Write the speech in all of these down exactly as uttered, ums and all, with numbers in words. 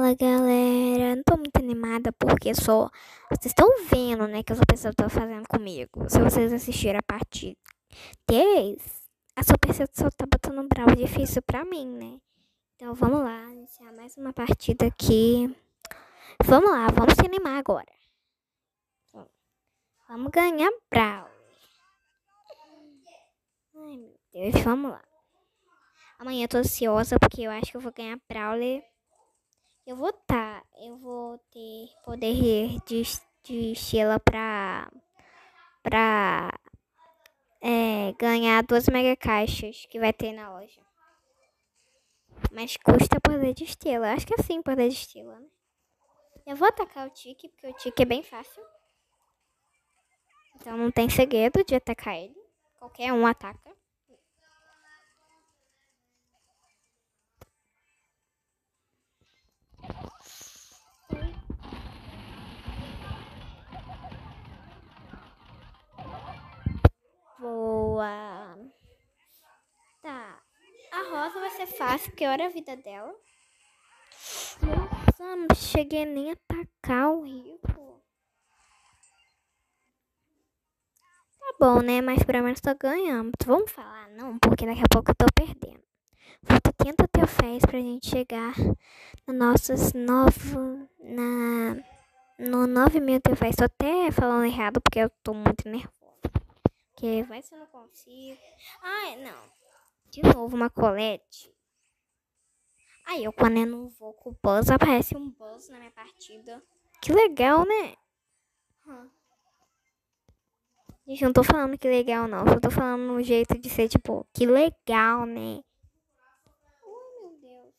Fala galera, não tô muito animada porque só vocês estão vendo, né, que a sua pessoa tá fazendo comigo. Se vocês assistiram a parte dez, a sua pessoa só tá botando um brau difícil pra mim, né? Então vamos lá, iniciar mais uma partida aqui. Vamos lá, vamos se animar agora. Vamos ganhar brau. Ai meu Deus, vamos lá. Amanhã eu tô ansiosa porque eu acho que eu vou ganhar Brawler. Eu vou tá, eu vou ter poder de, de Sheila pra, pra é, ganhar duas mega caixas que vai ter na loja. Mas custa poder de Estrela. Acho que é assim poder de Estrela, né? Eu vou atacar o Tique, porque o Tique é bem fácil. Então não tem segredo de atacar ele. Qualquer um ataca. Boa. Tá. A Rosa vai ser fácil, porque olha a vida dela. Nossa, não cheguei nem a atacar o Rico. Tá bom, né? Mas pelo menos tô ganhando. Vamos falar não, porque daqui a pouco eu tô perdendo. Falta quinhentos troféus pra gente chegar no nossos novo... Na... No nove mil troféus. Tô até falando errado porque eu tô muito nervosa. Porque vai se eu não consigo. Ai, não. De novo uma colete. Aí eu quando eu não vou com o Buzz, aparece um Buzz na minha partida. Que legal, né? Hum. Gente, não tô falando que legal não. Só tô falando no jeito de ser tipo, que legal, né? Oh, meu Deus.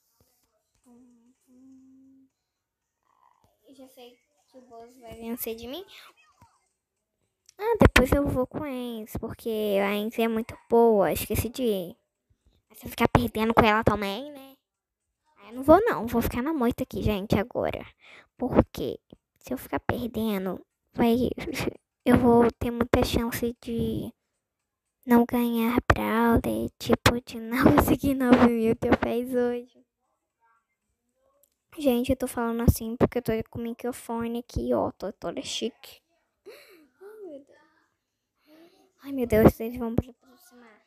Hum, Eu já sei que o Buzz vai vencer de mim. Ah, depois eu vou com a Enz, porque a Enz é muito boa. Esqueci de ir. Mas se eu ficar perdendo com ela também, né? Aí eu não vou não. Vou ficar na moita aqui, gente, agora. Porque se eu ficar perdendo, vai... Eu vou ter muita chance de não ganhar Brawler, tipo, de não conseguir nove mil troféus hoje. Gente, eu tô falando assim porque eu tô com o microfone aqui, ó, tô toda chique. Ai, meu Deus. Ai, meu Deus, eles vão me aproximar.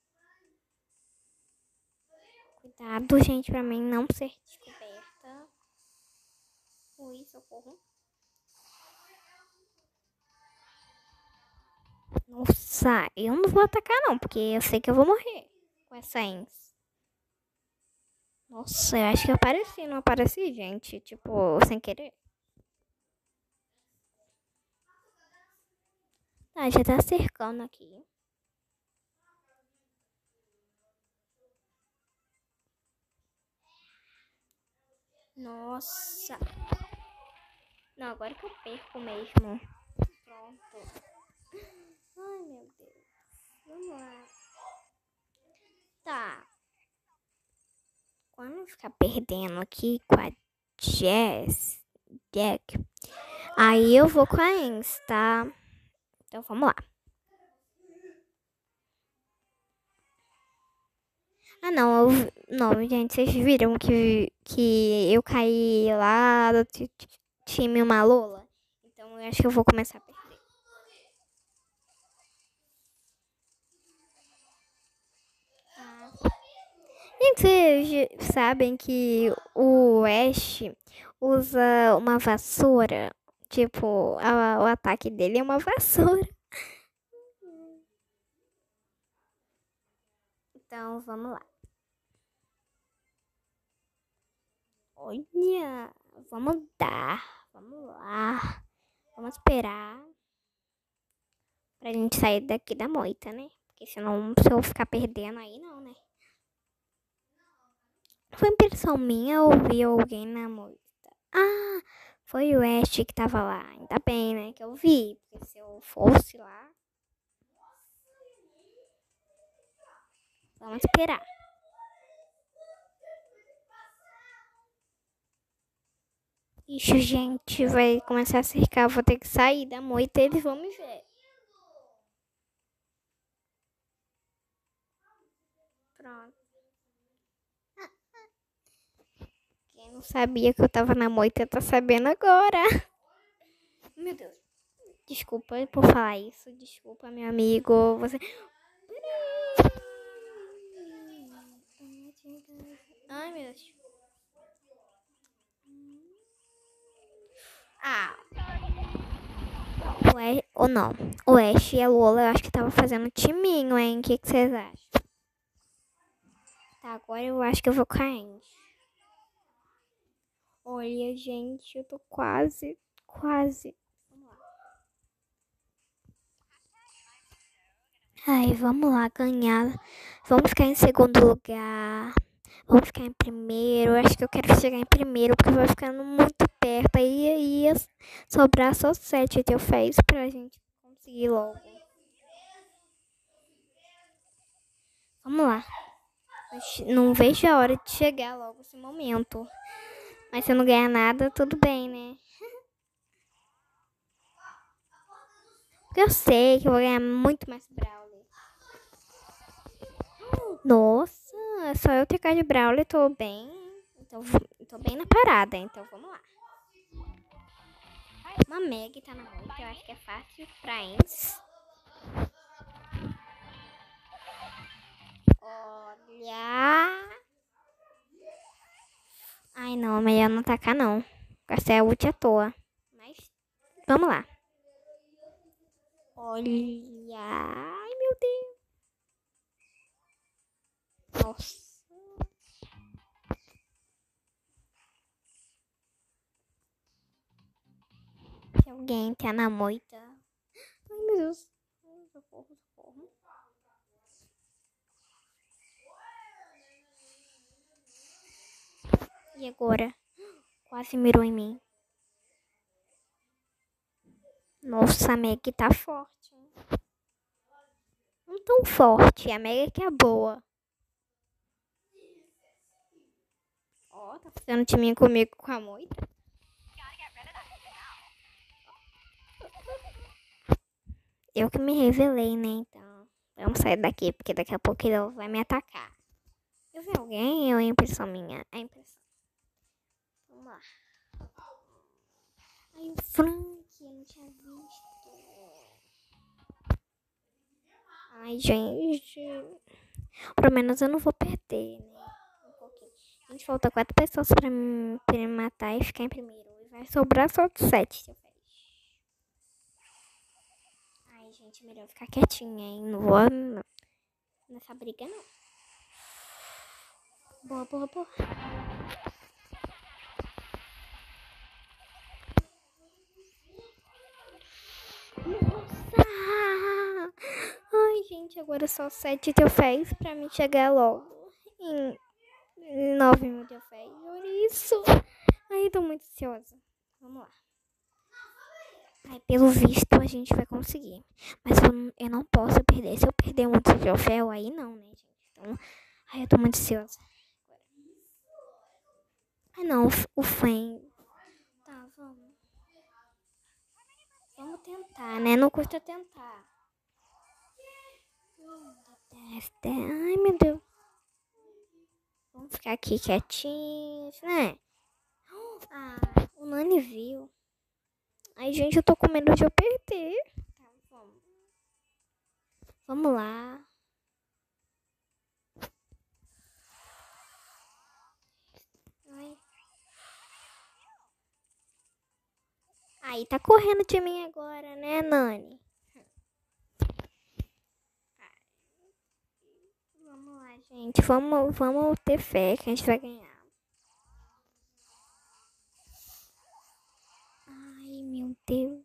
Cuidado, gente, pra mim não ser descoberta. Ui, socorro. Nossa, eu não vou atacar não, porque eu sei que eu vou morrer com essa Ents. Nossa, eu acho que eu apareci, não apareci, gente, tipo, sem querer. Ah, já tá cercando aqui. Nossa. Não, agora que eu perco mesmo. Pronto. Ai, meu Deus. Vamos lá. Tá. Quando eu ficar perdendo aqui com a Jess, Jack, aí eu vou com a Ens, tá? Então vamos lá. Ah, não, eu, não, gente, vocês viram que, que eu caí lá do ti- ti- time uma Lola? Então eu acho que eu vou começar a perder. Ah. Gente, vocês já sabem que o Ash usa uma vassoura? Tipo, a- o ataque dele é uma vassoura. Então vamos lá. Olha, vamos dar, vamos lá, vamos esperar pra gente sair daqui da moita, né? Porque senão, se eu ficar perdendo aí, não, né? Foi impressão minha ou vi alguém na moita? Ah, foi o Ash que tava lá. Ainda bem, né? Que eu vi. Porque se eu fosse lá. Vamos esperar. Ixi, gente, vai começar a cercar. Eu vou ter que sair da moita e eles vão me ver. Pronto. Não sabia que eu tava na moita, tá sabendo agora. Meu Deus. Desculpa por falar isso. Desculpa, meu amigo. Você. Ai, meu Deus. Ah. O Ash, ou não. O Ash e a Lola, eu acho que tava fazendo timinho, hein? O que, que vocês acham? Tá, agora eu acho que eu vou cair. Olha, gente, eu tô quase, quase. Vamos lá. Ai, vamos lá ganhar. Vamos ficar em segundo lugar. Vamos ficar em primeiro. Eu acho que eu quero chegar em primeiro, porque vai ficando muito perto. Aí ia sobrar só sete troféus pra gente conseguir logo. Vamos lá. Não vejo a hora de chegar logo esse momento. Mas se eu não ganhar nada, tudo bem, né? Porque eu sei que eu vou ganhar muito mais Brawler. Nossa, é só eu trocar de Brawler, tô bem. Então, tô bem na parada, então vamos lá. Uma Meg tá na moita, eu acho que é fácil pra eles. Olha. Ai, não, melhor não atacar, não. Gastei a ult à toa. Mas, vamos lá. Olha. Ai, meu Deus. Nossa. Se alguém tá na moita. Ai, meu Deus. Socorro, socorro. E agora? Quase mirou em mim. Nossa, a Meg tá forte. Não tão forte. A Meg que é boa. Ó, oh, tá fazendo timinho comigo com a moita. Eu que me revelei, né? Então, vamos sair daqui, porque daqui a pouco ele vai me atacar. Eu vi alguém ou é impressão minha? É impressão. Vamos lá. Ai, o Frank, eu não tinha visto. Ai, gente. Pelo menos eu não vou perder, né? Um pouquinho. Gente, falta quatro pessoas pra me, pra me matar e ficar em primeiro. E vai sobrar só sete, se eu fiz. Ai, gente, melhor ficar quietinha, hein? Não vou nessa briga, não. Boa, boa, boa. Nossa! Ai, gente, agora só sete troféus pra mim chegar logo em nove mil troféus. Olha isso! Ai, tô muito ansiosa. Vamos lá. Ai, pelo visto a gente vai conseguir. Mas eu, eu não posso perder. Se eu perder muito troféu, aí não, né, gente? Então, ai, eu tô muito ansiosa. Ai, não, o, o Fen. Tá, vamos. Vamos tentar, né? Não custa tentar. Ai, meu Deus. Vamos ficar aqui quietinhos, né? Ah, o Nani viu. Ai, gente, eu tô com medo de eu perder. Tá, vamos. Vamos lá. Ai. Aí, tá correndo de mim agora, né, Nani? Vamos lá, gente. Vamos, vamos ter fé que a gente vai ganhar. Ai, meu Deus.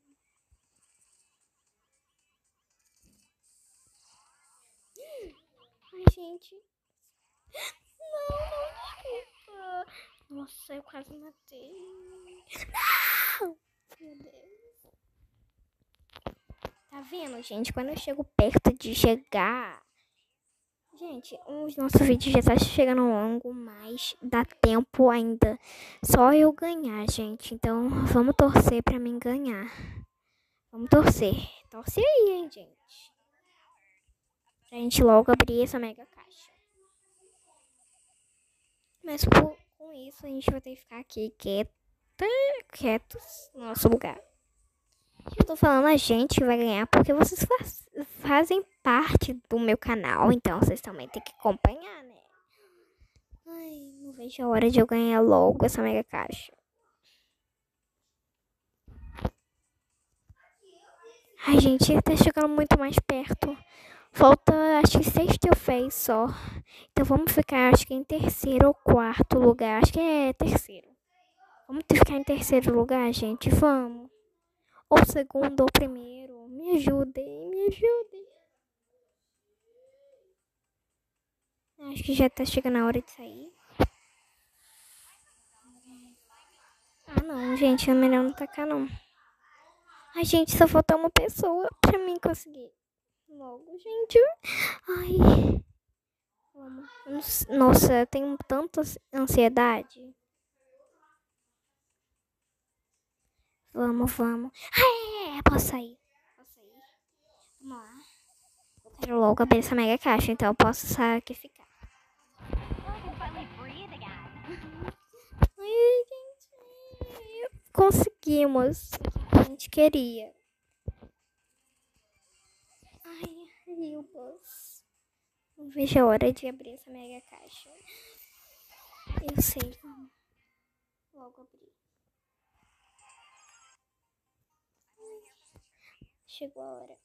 Ai, gente. Não, não, desculpa. Nossa, eu quase matei. Não! Meu Deus. Tá vendo, gente? Quando eu chego perto de chegar... Gente, os nossos vídeos já tá chegando longo, mas dá tempo ainda. Só eu ganhar, gente. Então, vamos torcer pra mim ganhar. Vamos torcer. Torce aí, hein, gente. Pra gente logo abrir essa mega caixa. Mas por, Com isso, a gente vai ter que ficar aqui quieta, quietos no nosso lugar. Eu tô falando a gente que vai ganhar porque vocês faz, fazem parte do meu canal, então vocês também têm que acompanhar, né? Ai, não vejo a hora de eu ganhar logo essa mega caixa. Ai, gente, tá chegando muito mais perto. Falta, acho que seis troféus só. Então vamos ficar, acho que em terceiro ou quarto lugar. Acho que é terceiro. Vamos ficar em terceiro lugar, gente? Vamos. Ou segundo ou primeiro. Me ajudem, me ajudem. Acho que já tá chegando a hora de sair. Ah, não, gente. É melhor não tacar, não. Ai, gente, só falta uma pessoa pra mim conseguir. Logo, gente. Ai. Vamos. Nossa, eu tenho tanta ansiedade. Vamos, vamos. Ai, posso sair. Posso sair. Vamos lá. Eu quero logo abrir essa mega caixa, então eu posso sacrificar. Ai, gente. Conseguimos. A gente queria. Ai, meu Deus. Não vejo a hora de abrir essa mega caixa. Eu sei. Logo abrir. Chegou a hora.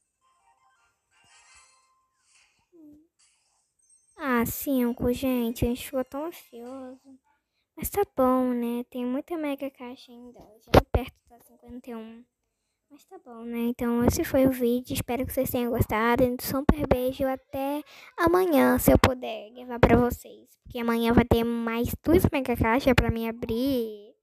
Ah, cinco, gente. A gente ficou tão ansioso. Mas tá bom, né? Tem muita mega caixa ainda. Já perto da cinquenta e um. Mas tá bom, né? Então esse foi o vídeo. Espero que vocês tenham gostado. Um super beijo. Até amanhã, se eu puder gravar pra vocês. Porque amanhã vai ter mais duas mega caixas pra mim abrir.